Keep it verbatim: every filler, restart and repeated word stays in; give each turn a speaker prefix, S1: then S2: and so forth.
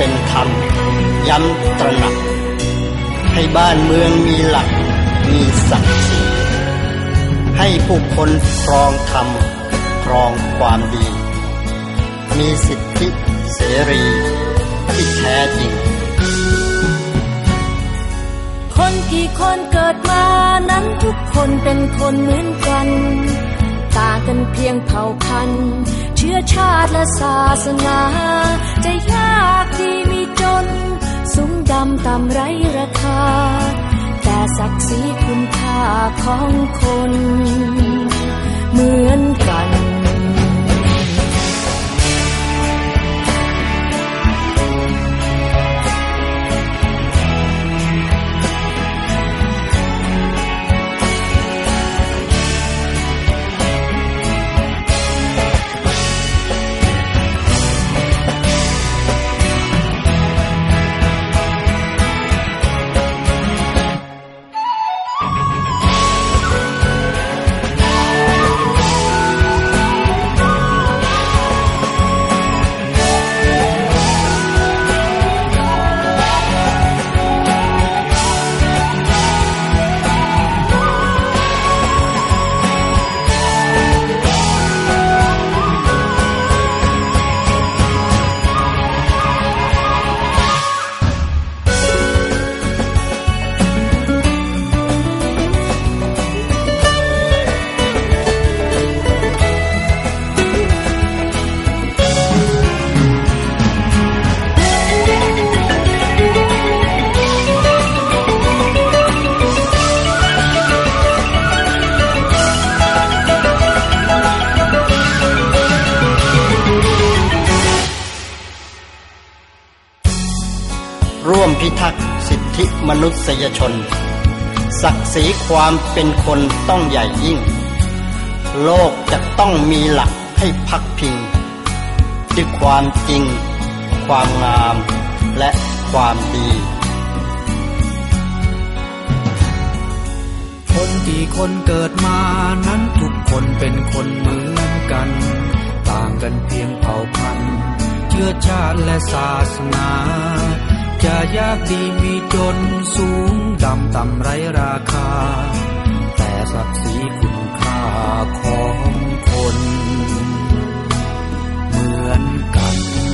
S1: เป็นธรรมย้ำตระหนักให้บ้านเมืองมีหลักมีศักดิ์ศรีให้ผู้คนครองธรรมครองความดีมีสิทธิเสรีที่แท้จริง
S2: คนกี่คนเกิดมานั้นทุกคนเป็นคนเหมือนกันต่างกันเพียงเผ่าพันธุ์เชื้อชาติและศาสนาจะยากดีมีจนสูงดำต่ำไร้ราคาแต่ศักดิ์ศรีคุณค่าของคนเหมือนกัน
S1: ร่วมพิทักษ์สิทธิมนุษยชนศักดิ์ศรีความเป็นคนต้องใหญ่ยิ่งโลกจะต้องมีหลักให้พักพิงด้วยความจริงความงามและความดี
S3: คนที่คนเกิดมานั้นทุกคนเป็นคนเหมือนกันต่างกันเพียงเผ่าพันธุ์เชื้อชาติและศาสนาจะยากดีมีจนสูงดำต่ำไร้ราคาแต่ศักดิ์ศรีคุณค่าของคนเหมือนกัน